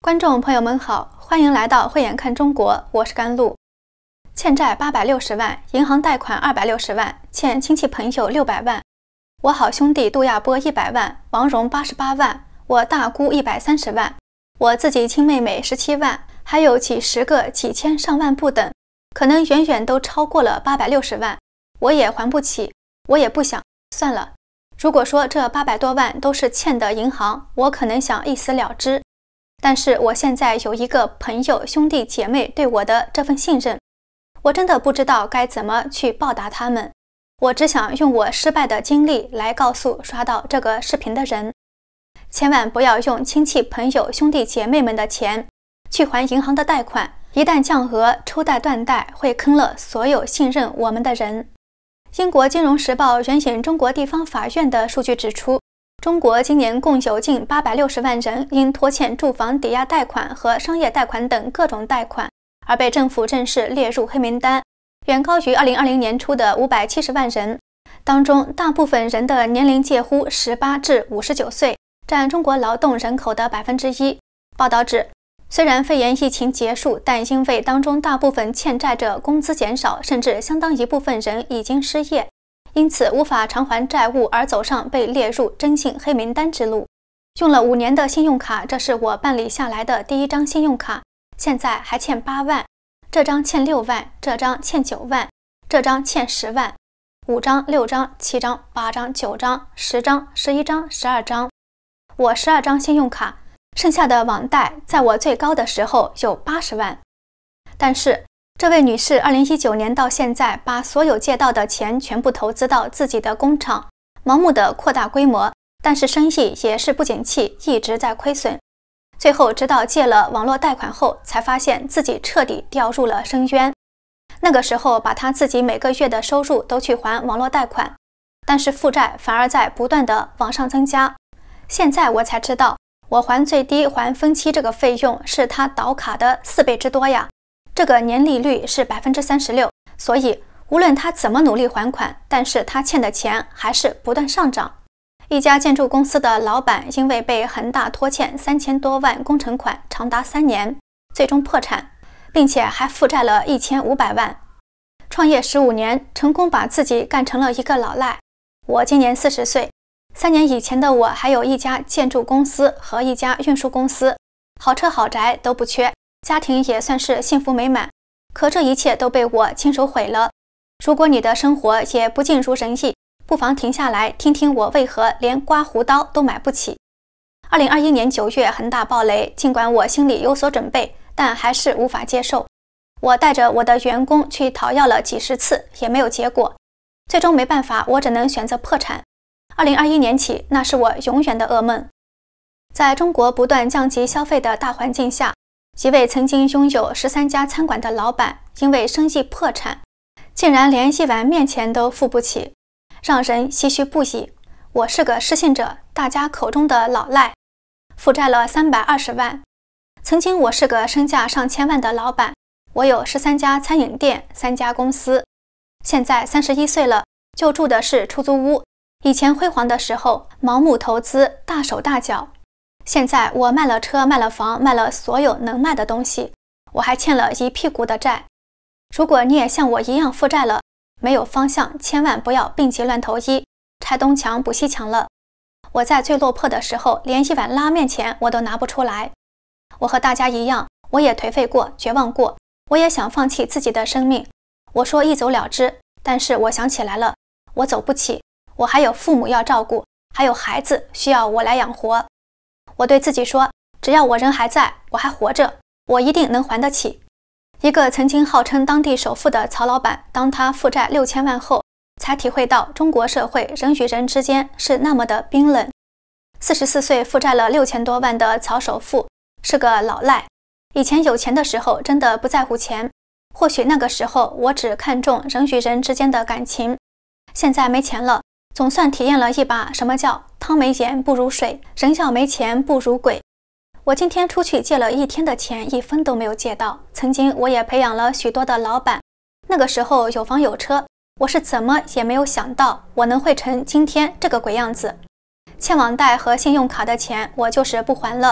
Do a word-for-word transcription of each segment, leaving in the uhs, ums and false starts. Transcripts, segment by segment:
观众朋友们好，欢迎来到慧眼看中国，我是甘露。欠债八百六十万，银行贷款二百六十万，欠亲戚朋友六百万。我好兄弟杜亚波一百万，王蓉八十八万，我大姑一百三十万，我自己亲妹妹十七万，还有几十个、几千、上万不等，可能远远都超过了八百六十万。我也还不起，我也不想，算了。如果说这八百多万都是欠的银行，我可能想一死了之。但是我现在有一个朋友、兄弟姐妹对我的这份信任，我真的不知道该怎么去报答他们。我只想用我失败的经历来告诉刷到这个视频的人，千万不要用亲戚、朋友、兄弟姐妹们的钱去还银行的贷款，一旦降额，抽贷断贷，会坑了所有信任我们的人。英国金融时报援引中国地方法院的数据指出，中国今年共有近八百六十万人因拖欠住房抵押贷款和商业贷款等各种贷款而被政府正式列入黑名单，远高于二零二零年初的五百七十万人。当中大部分人的年龄介乎十八至五十九岁，占中国劳动人口的百分之一。报道指，虽然肺炎疫情结束，但因为当中大部分欠债者工资减少，甚至相当一部分人已经失业，因此无法偿还债务而走上被列入征信黑名单之路。用了五年的信用卡，这是我办理下来的第一张信用卡，现在还欠八万，这张欠六万，这张欠九万，这张欠十万，五张、六张、七张、八张、九张、十张、十一张、十二张，我十二张信用卡，剩下的网贷在我最高的时候有八十万。但是这位女士二零一九年到现在把所有借到的钱全部投资到自己的工厂，盲目的扩大规模，但是生意也是不景气，一直在亏损。最后直到借了网络贷款后，才发现自己彻底掉入了深渊。那个时候把她自己每个月的收入都去还网络贷款，但是负债反而在不断的往上增加。现在我才知道，我还最低还分期这个费用是她倒卡的四倍之多呀。这个年利率是 百分之三十六， 所以无论他怎么努力还款，但是他欠的钱还是不断上涨。一家建筑公司的老板因为被恒大拖欠三千多万工程款长达三年，最终破产，并且还负债了一千五百万。创业十五年，成功把自己干成了一个老赖。我今年四十岁，三年以前的我还有一家建筑公司和一家运输公司，好车好宅都不缺，家庭也算是幸福美满，可这一切都被我亲手毁了。如果你的生活也不尽如人意，不妨停下来听听我为何连刮胡刀都买不起。二零二一年九月恒大暴雷，尽管我心里有所准备，但还是无法接受。我带着我的员工去讨要了几十次，也没有结果。最终没办法，我只能选择破产。二零二一年起，那是我永远的噩梦。在中国不断降级消费的大环境下，一位曾经拥有十三家餐馆的老板，因为生意破产，竟然连一碗面钱都付不起，让人唏嘘不已。我是个失信者，大家口中的老赖，负债了三百二十万。曾经我是个身价上千万的老板，我有十三家餐饮店，三家公司。现在三十一岁了，就住的是出租屋。以前辉煌的时候，盲目投资，大手大脚。现在我卖了车，卖了房，卖了所有能卖的东西，我还欠了一屁股的债。如果你也像我一样负债了，没有方向，千万不要病急乱投医，拆东墙补西墙了。我在最落魄的时候，连一碗拉面钱我都拿不出来。我和大家一样，我也颓废过，绝望过，我也想放弃自己的生命。我说一走了之，但是我想起来了，我走不起，我还有父母要照顾，还有孩子需要我来养活。我对自己说，只要我人还在，我还活着，我一定能还得起。一个曾经号称当地首富的曹老板，当他负债六千万后，才体会到中国社会人与人之间是那么的冰冷。四十四岁负债了六千多万的曹首富是个老赖。以前有钱的时候真的不在乎钱，或许那个时候我只看重人与人之间的感情。现在没钱了，总算体验了一把什么叫汤没盐不如水，人要没钱不如鬼。我今天出去借了一天的钱，一分都没有借到。曾经我也培养了许多的老板，那个时候有房有车，我是怎么也没有想到我能会成今天这个鬼样子。欠网贷和信用卡的钱我就是不还了，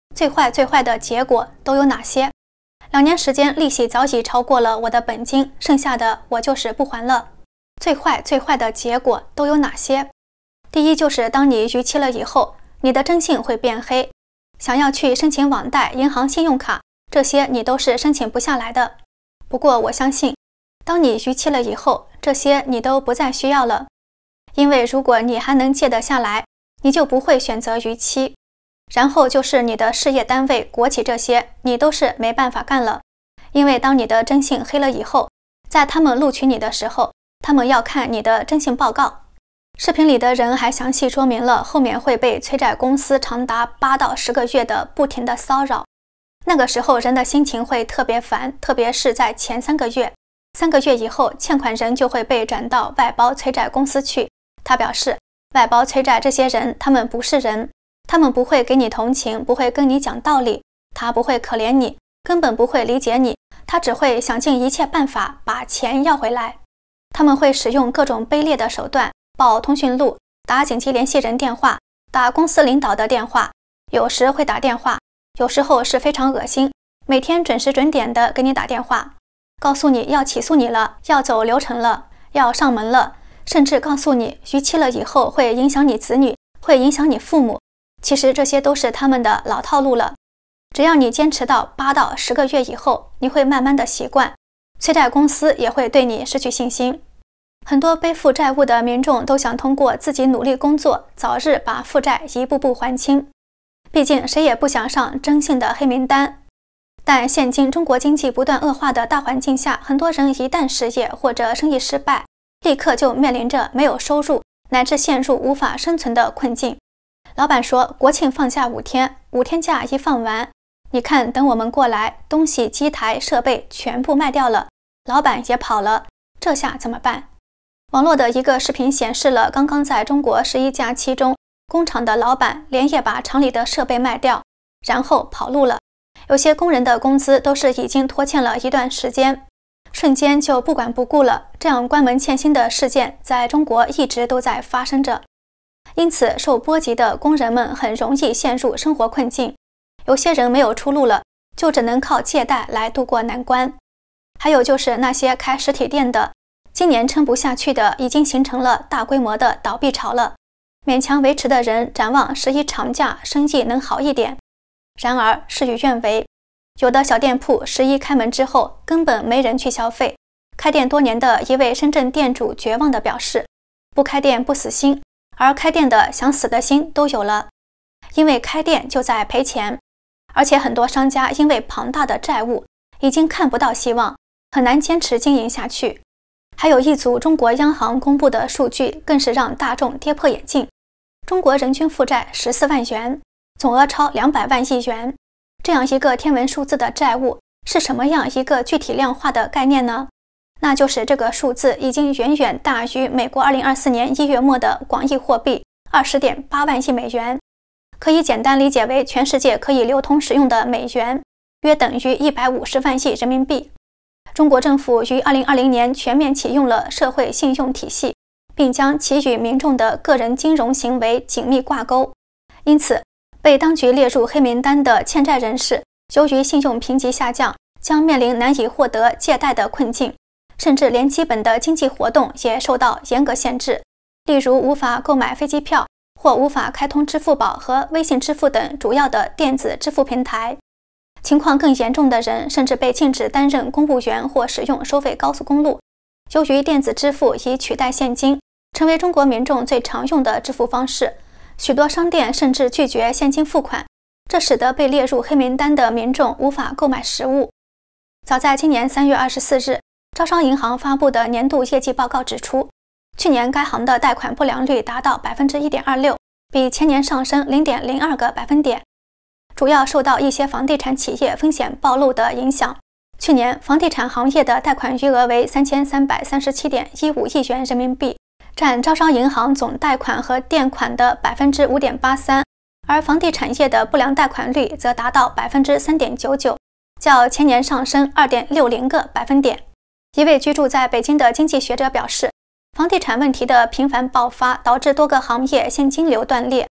最坏最坏的结果都有哪些？两年时间，利息早已超过了我的本金，剩下的我就是不还了。最坏最坏的结果都有哪些？第一，就是当你逾期了以后，你的征信会变黑，想要去申请网贷、银行信用卡，这些你都是申请不下来的。不过我相信，当你逾期了以后，这些你都不再需要了，因为如果你还能借得下来，你就不会选择逾期。然后就是你的事业单位、国企这些，你都是没办法干了，因为当你的征信黑了以后，在他们录取你的时候，他们要看你的征信报告。视频里的人还详细说明了后面会被催债公司长达八到十个月的不停的骚扰。那个时候人的心情会特别烦，特别是在前三个月。三个月以后，欠款人就会被转到外包催债公司去。他表示，外包催债这些人，他们不是人，他们不会给你同情，不会跟你讲道理，他不会可怜你，根本不会理解你，他只会想尽一切办法把钱要回来。他们会使用各种卑劣的手段，报通讯录，打紧急联系人电话，打公司领导的电话，有时会打电话，有时候是非常恶心，每天准时准点的给你打电话，告诉你要起诉你了，要走流程了，要上门了，甚至告诉你逾期了以后会影响你子女，会影响你父母。其实这些都是他们的老套路了。只要你坚持到八到十个月以后，你会慢慢的习惯，催债公司也会对你失去信心。很多背负债务的民众都想通过自己努力工作，早日把负债一步步还清。毕竟谁也不想上征信的黑名单。但现今中国经济不断恶化的大环境下，很多人一旦失业或者生意失败，立刻就面临着没有收入，乃至陷入无法生存的困境。老板说国庆放假五天，五天假一放完，你看等我们过来，东西、机台、设备全部卖掉了，老板也跑了，这下怎么办？网络的一个视频显示了刚刚在中国十一假期中，工厂的老板连夜把厂里的设备卖掉，然后跑路了。有些工人的工资都是已经拖欠了一段时间，瞬间就不管不顾了。这样关门欠薪的事件在中国一直都在发生着，因此受波及的工人们很容易陷入生活困境。有些人没有出路了，就只能靠借贷来度过难关。还有就是那些开实体店的，今年撑不下去的，已经形成了大规模的倒闭潮了。勉强维持的人展望十一长假生意能好一点，然而事与愿违，有的小店铺十一开门之后根本没人去消费。开店多年的一位深圳店主绝望地表示，不开店不死心，而开店的想死的心都有了，因为开店就在赔钱。而且很多商家因为庞大的债务已经看不到希望，很难坚持经营下去。还有一组中国央行公布的数据更是让大众跌破眼镜，中国人均负债十四万元，总额超两百万亿元。这样一个天文数字的债务是什么样一个具体量化的概念呢？那就是这个数字已经远远大于美国二零二四年一月末的广义货币 二十点八万亿美元，可以简单理解为全世界可以流通使用的美元约等于一百五十万亿人民币。中国政府于二零二零年全面启用了社会信用体系，并将其与民众的个人金融行为紧密挂钩。因此，被当局列入黑名单的欠债人士，由于信用评级下降，将面临难以获得借贷的困境，甚至连基本的经济活动也受到严格限制，例如无法购买飞机票，或无法开通支付宝和微信支付等主要的电子支付平台。情况更严重的人甚至被禁止担任公务员或使用收费高速公路。由于电子支付已取代现金，成为中国民众最常用的支付方式，许多商店甚至拒绝现金付款，这使得被列入黑名单的民众无法购买食物。早在今年三月二十四日，招商银行发布的年度业绩报告指出，去年该行的贷款不良率达到 百分之一点二六， 比前年上升 零点零二个百分点。主要受到一些房地产企业风险暴露的影响。去年房地产行业的贷款余额为 三千三百三十七点一五亿元人民币，占招商银行总贷款和垫款的 百分之五点八三， 而房地产业的不良贷款率则达到 百分之三点九九， 较前年上升 二点六零个百分点。一位居住在北京的经济学者表示，房地产问题的频繁爆发导致多个行业现金流断裂。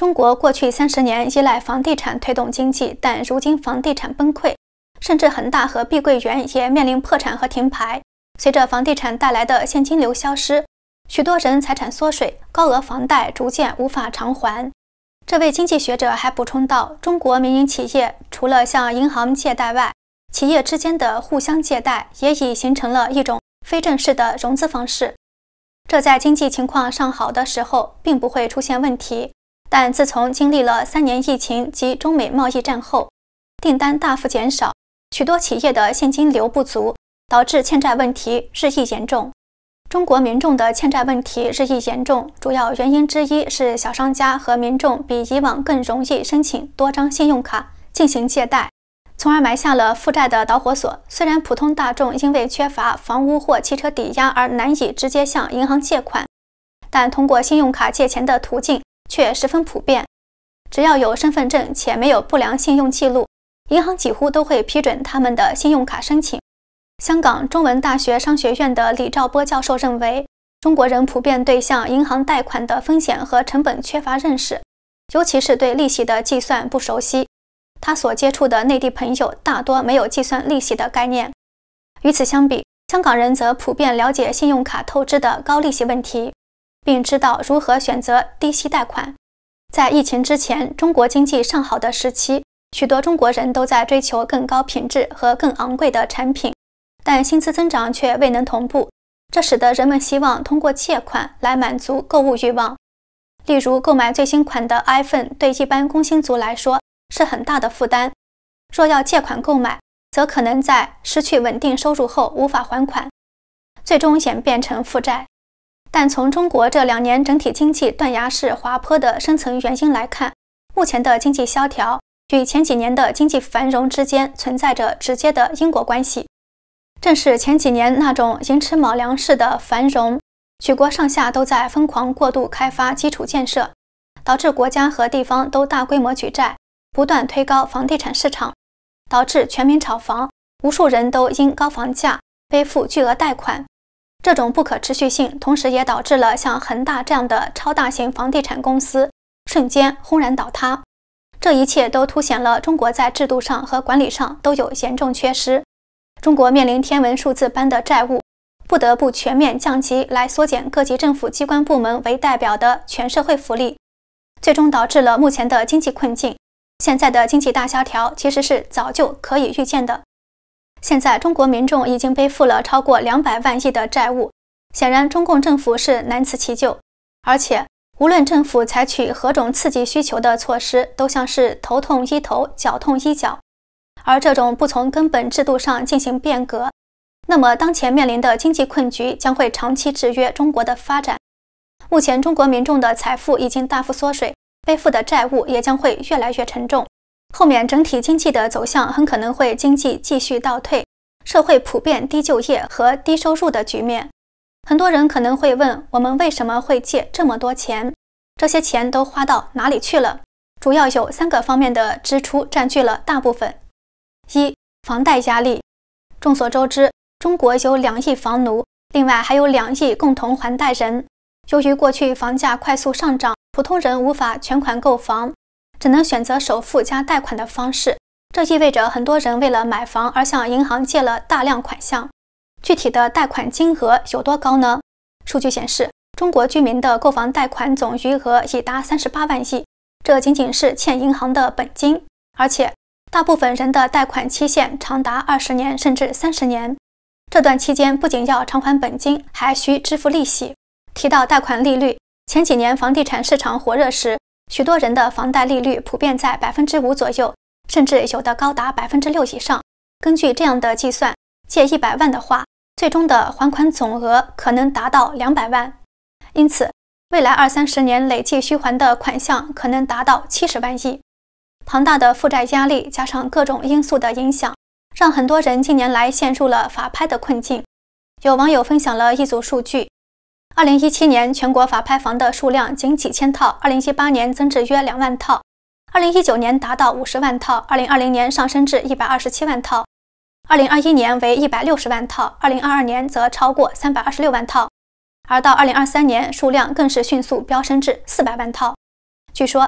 中国过去三十年依赖房地产推动经济，但如今房地产崩溃，甚至恒大和碧桂园也面临破产和停牌。随着房地产带来的现金流消失，许多人财产缩水，高额房贷逐渐无法偿还。这位经济学者还补充道，中国民营企业除了向银行借贷外，企业之间的互相借贷也已形成了一种非正式的融资方式。这在经济情况尚好的时候并不会出现问题，但自从经历了三年疫情及中美贸易战后，订单大幅减少，许多企业的现金流不足，导致欠债问题日益严重。中国民众的欠债问题日益严重，主要原因之一是小商家和民众比以往更容易申请多张信用卡进行借贷，从而埋下了负债的导火索。虽然普通大众因为缺乏房屋或汽车抵押而难以直接向银行借款，但通过信用卡借钱的途径却十分普遍。只要有身份证且没有不良信用记录，银行几乎都会批准他们的信用卡申请。香港中文大学商学院的李兆波教授认为，中国人普遍对向银行贷款的风险和成本缺乏认识，尤其是对利息的计算不熟悉。他所接触的内地朋友大多没有计算利息的概念。与此相比，香港人则普遍了解信用卡透支的高利息问题，并知道如何选择低息贷款。在疫情之前，中国经济尚好的时期，许多中国人都在追求更高品质和更昂贵的产品，但薪资增长却未能同步，这使得人们希望通过借款来满足购物欲望。例如，购买最新款的 iPhone 对一般工薪族来说是很大的负担，若要借款购买，则可能在失去稳定收入后无法还款，最终演变成负债。但从中国这两年整体经济断崖式滑坡的深层原因来看，目前的经济萧条与前几年的经济繁荣之间存在着直接的因果关系。正是前几年那种寅吃卯粮式的繁荣，举国上下都在疯狂过度开发基础建设，导致国家和地方都大规模举债，不断推高房地产市场，导致全民炒房，无数人都因高房价背负巨额贷款。这种不可持续性同时也导致了像恒大这样的超大型房地产公司瞬间轰然倒塌。这一切都凸显了中国在制度上和管理上都有严重缺失。中国面临天文数字般的债务，不得不全面降级来缩减各级政府机关部门为代表的全社会福利，最终导致了目前的经济困境。现在的经济大萧条其实是早就可以预见的。现在中国民众已经背负了超过两百万亿的债务，显然中共政府是难辞其咎，而且无论政府采取何种刺激需求的措施，都像是头痛医头，脚痛医脚。而这种不从根本制度上进行变革，那么当前面临的经济困局将会长期制约中国的发展。目前中国民众的财富已经大幅缩水，背负的债务也将会越来越沉重，后面整体经济的走向很可能会经济继续倒退，社会普遍低就业和低收入的局面。很多人可能会问，我们为什么会借这么多钱？这些钱都花到哪里去了？主要有三个方面的支出占据了大部分。一、房贷压力。众所周知，中国有两亿房奴，另外还有两亿共同还贷人。由于过去房价快速上涨，普通人无法全款购房，只能选择首付加贷款的方式。这意味着很多人为了买房而向银行借了大量款项。具体的贷款金额有多高呢？数据显示，中国居民的购房贷款总余额已达三十八万亿，这仅仅是欠银行的本金，而且大部分人的贷款期限长达二十年甚至三十年。这段期间不仅要偿还本金，还需支付利息。提到贷款利率，前几年房地产市场火热时，许多人的房贷利率普遍在百分之五左右，甚至有的高达百分之六以上。根据这样的计算，借一百万的话，最终的还款总额可能达到两百万。因此，未来二三十年累计需还的款项可能达到七十万亿。庞大的负债压力加上各种因素的影响，让很多人近年来陷入了法拍的困境。有网友分享了一组数据：二零一七年全国法拍房的数量仅几千套，二零一八年增至约两万套，二零一九年达到五十万套，二零二零年上升至一百二十七万套，二零二一年为一百六十万套，二零二二年则超过三百二十六万套，而到二零二三年数量更是迅速飙升至四百万套。据说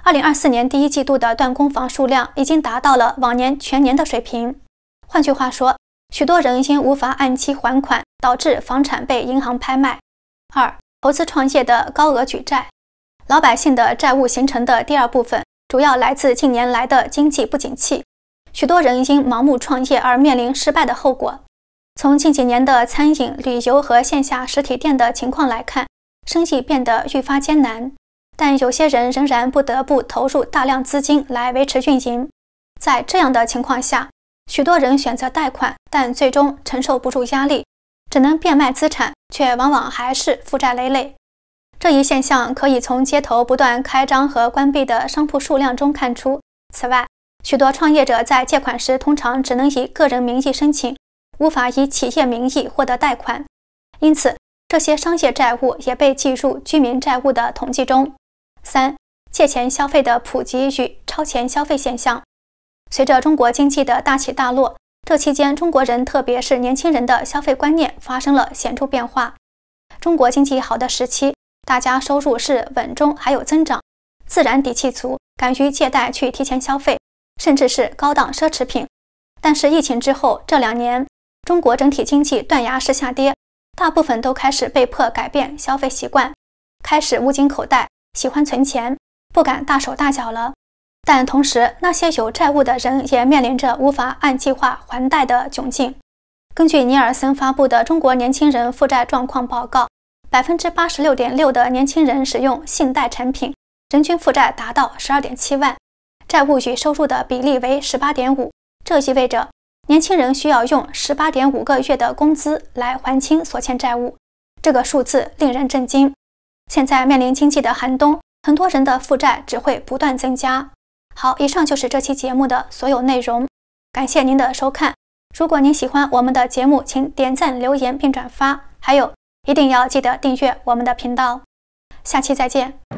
二零二四年第一季度的断供房数量已经达到了往年全年的水平。换句话说，许多人因无法按期还款，导致房产被银行拍卖。二、投资创业的高额举债。老百姓的债务形成的第二部分，主要来自近年来的经济不景气。许多人因盲目创业而面临失败的后果。从近几年的餐饮、旅游和线下实体店的情况来看，生意变得愈发艰难。但有些人仍然不得不投入大量资金来维持运营。在这样的情况下，许多人选择贷款，但最终承受不住压力，只能变卖资产，却往往还是负债累累。这一现象可以从街头不断开张和关闭的商铺数量中看出。此外，许多创业者在借款时通常只能以个人名义申请，无法以企业名义获得贷款，因此这些商业债务也被计入居民债务的统计中。三、借钱消费的普及与超前消费现象。随着中国经济的大起大落，这期间中国人特别是年轻人的消费观念发生了显著变化。中国经济好的时期，大家收入是稳中还有增长，自然底气足，敢于借贷去提前消费，甚至是高档奢侈品。但是疫情之后这两年，中国整体经济断崖式下跌，大部分都开始被迫改变消费习惯，开始捂紧口袋，喜欢存钱，不敢大手大脚了。但同时，那些有债务的人也面临着无法按计划还贷的窘境。根据尼尔森发布的中国年轻人负债状况报告， 百分之八十六点六 的年轻人使用信贷产品，人均负债达到 十二点七万，债务与收入的比例为 十八点五， 这意味着年轻人需要用 十八点五 个月的工资来还清所欠债务，这个数字令人震惊。现在面临经济的寒冬，很多人的负债只会不断增加。好，以上就是这期节目的所有内容，感谢您的收看。如果您喜欢我们的节目，请点赞、留言并转发，还有一定要记得订阅我们的频道。下期再见。